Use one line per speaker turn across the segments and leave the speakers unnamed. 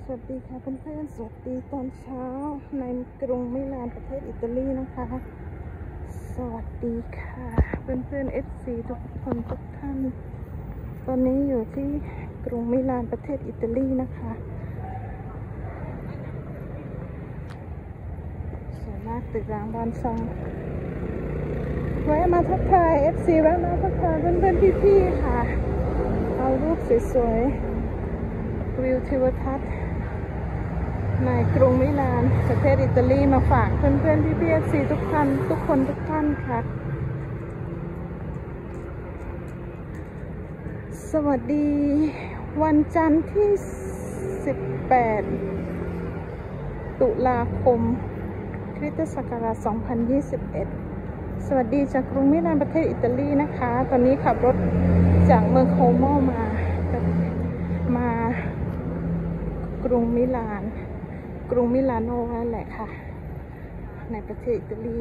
วัสดีค่ะเพื่อนๆสวัสดีตอนเช้าในกรุงมิลานประเทศอิตาลีนะคะสวัสดีค่ะเพื่อนๆ FC ทุกคนทุกท่านตอนนี้อยู่ที่กรุงมิลานประเทศอิตาลีนะคะสวยมากตึกร้างบ้านช่องแวะมาทักทาย FC แวะมาทักทายเพื่อนๆพี่ๆค่ะเอารูปสวยๆวิวทิวทัศน์ในกรุงมิลานประเทศอิตาลีมาฝากเพื่อนๆพี่ๆ FC ทุกท่านทุกคนทุกท่านค่ะสวัสดีวันจันทร์ที่ 18 ตุลาคมคริสตศักราช 2021 สวัสดีจากกรุงมิลานประเทศอิตาลีนะคะตอนนี้ขับรถจากเมืองโคโมมากรุงมิลานกรุงมิลานโนนั่นแหละค่ะในประเทศอิตาลี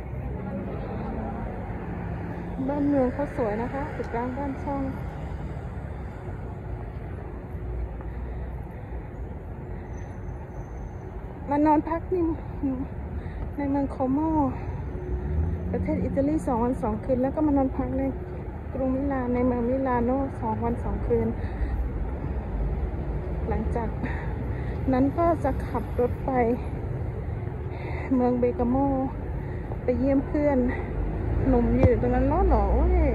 บ้านเมืองเขาสวยนะคะตึกร้างบ้านช่องมานอนพักในเมืองโคโมประเทศอิตาลี2 วัน 2 คืนแล้วก็มานอนพักในกรุงมิลานในเมืองมิลานโน2 วัน 2 คืนหลังจากนั้นก็จะขับรถไปเมืองเบกาโมไปเยี่ยมเพื่อนหนุ่มอยู่ตรงนั้นหล่อเว้ย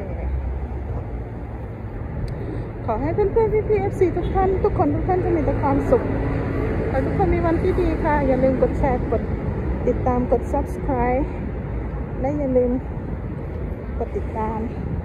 ขอให้เพื่อนๆพี่ๆ FC ทุกท่านทุกคนทุกท่านจะมีแต่ความสุขขอให้ทุกคนมีวันที่ดีค่ะอย่าลืมกดแชร์กดติดตามกด Subscribe และอย่าลืมกดติดตาม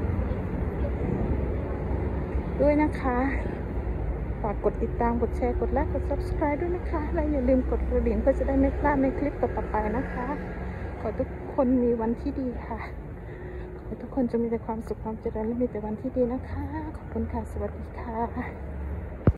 ด้วยนะคะฝากกดติดตามกดแชร์กดไลค์กด Subscribe ด้วยนะคะและอย่าลืมกดกระดิ่งเพื่อจะได้ไม่พลาดในคลิปต่อไปนะคะขอทุกคนมีวันที่ดีค่ะขอทุกคนจะมีแต่ความสุขความเจริญและมีแต่วันที่ดีนะคะขอบคุณค่ะสวัสดีค่ะ